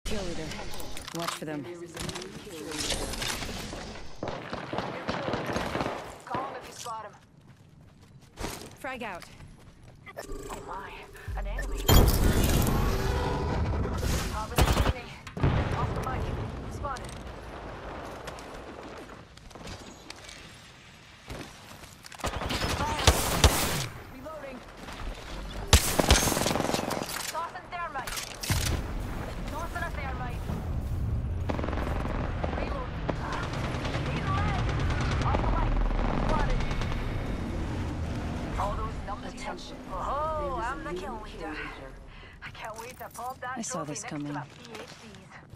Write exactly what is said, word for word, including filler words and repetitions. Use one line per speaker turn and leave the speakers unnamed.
Kill leader. Watch for them.
Call him if you spot him.
Frag out.
Oh my, an enemy. Top of the chimney. Off the mic. Spotted. Fire. Reloading. Tossing thermite. Tossing a thermite. Reload. He's red. Off the mic. Spotted. All those numbers.
Attention.
Oh, I'm the kill leader. I can't wait to pop that
I saw
trophy
this
next
coming.
to my P H Ds.